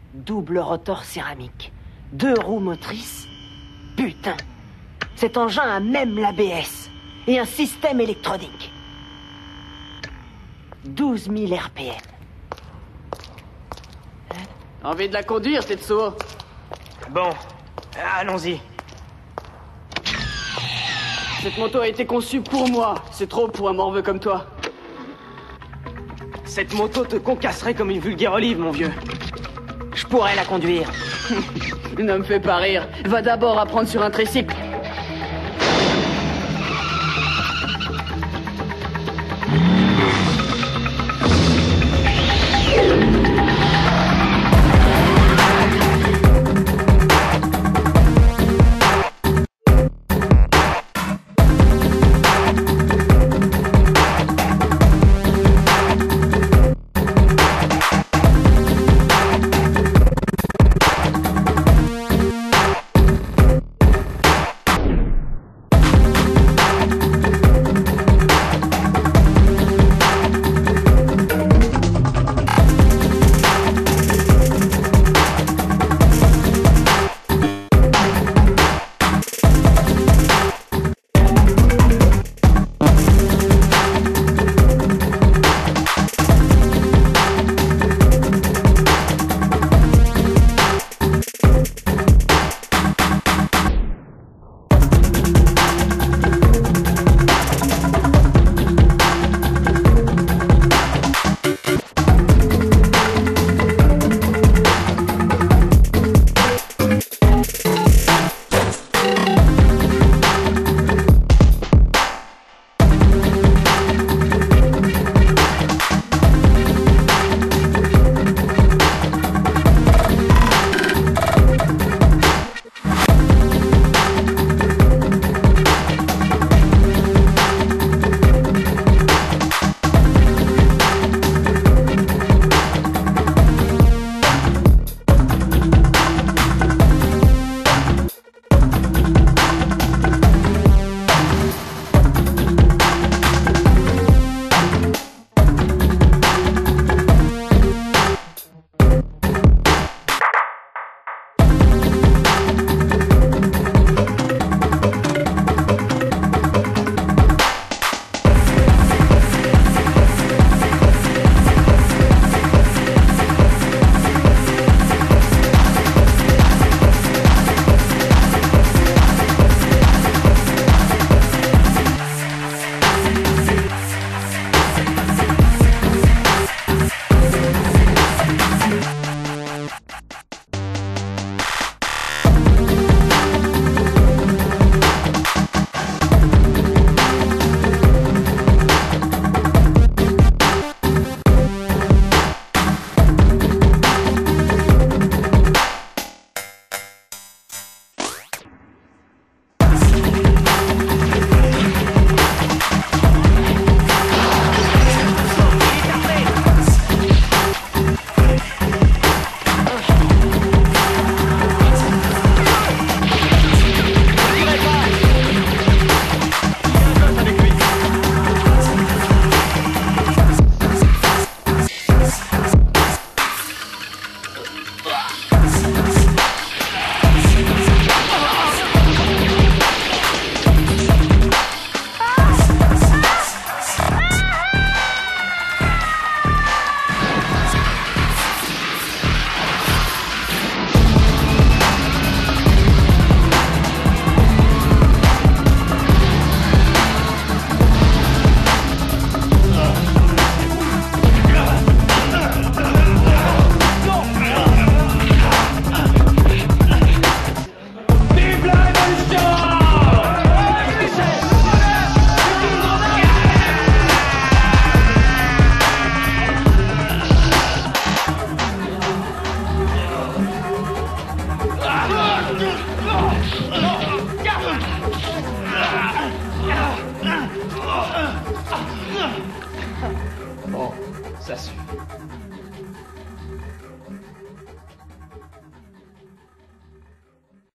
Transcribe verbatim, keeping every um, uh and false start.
Double rotor céramique. Deux roues motrices. Putain. Cet engin a même l'A B S. Et un système électronique. douze mille R P M. Envie de la conduire, Tetsuo? Bon, allons-y. Cette moto a été conçue pour moi. C'est trop pour un morveux comme toi. Cette moto te concasserait comme une vulgaire olive, mon vieux. Je pourrais la conduire. Ne me fais pas rire. Va d'abord apprendre sur un tricycle. Bon, ça suffit.